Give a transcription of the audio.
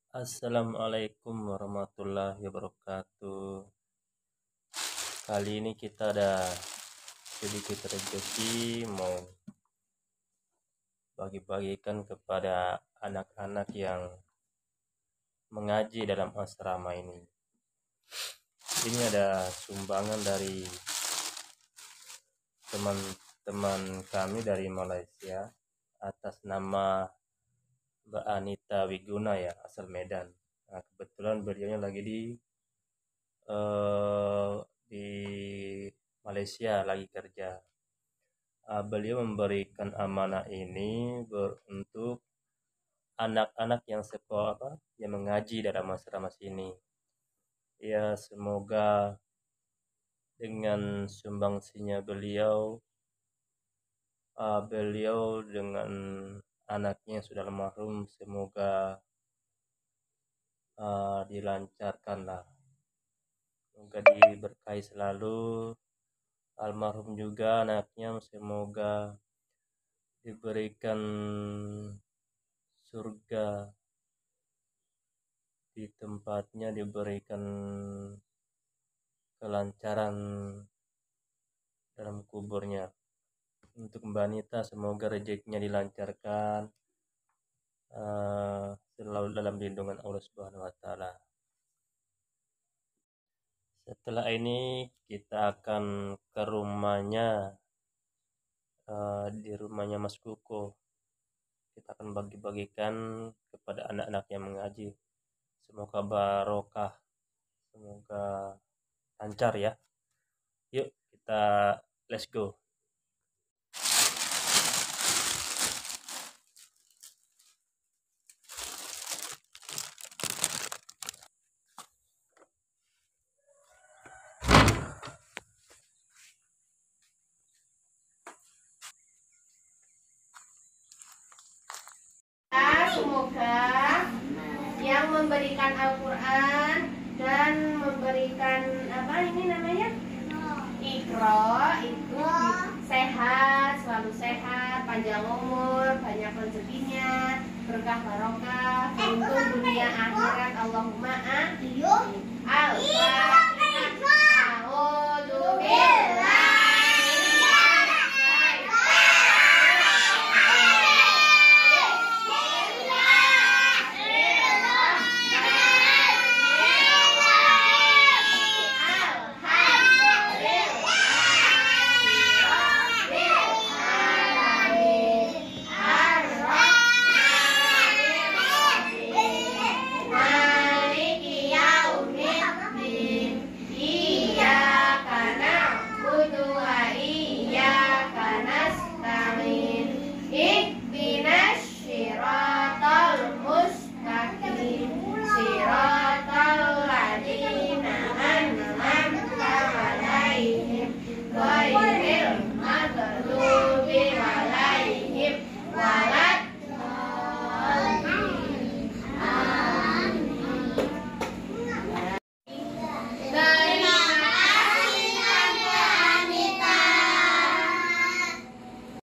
Assalamualaikum warahmatullahi wabarakatuh. Kali ini kita ada sedikit rezeki mau bagi-bagikan kepada anak-anak yang mengaji dalam asrama ini. Ini ada sumbangan dari teman-teman kami dari Malaysia atas nama Mbak Anita Wiguna ya, asal Medan. Nah, kebetulan beliaunya lagi di Malaysia lagi kerja. Beliau memberikan amanah ini untuk anak-anak yang sekolah yang mengaji dalam asrama sini. Ya, semoga dengan sumbangsinya beliau dengan anaknya yang sudah almarhum, semoga dilancarkan lah, semoga diberkahi selalu. Almarhum juga anaknya, semoga diberikan surga di tempatnya, diberikan kelancaran dalam kuburnya. Untuk Mbak Anita, semoga rezekinya dilancarkan, selalu dalam lindungan Allah Subhanahu wa Ta'ala. Setelah ini kita akan ke rumahnya, di rumahnya Mas Kuko. Kita akan bagi-bagikan kepada anak-anak yang mengaji. Semoga barokah, semoga lancar ya. Yuk kita let's go. Semoga yang memberikan Al-Quran dan memberikan apa ini namanya Iqra itu sehat, selalu sehat, panjang umur, banyak rezekinya, berkah barokah, untung dunia akhirat. Allahumma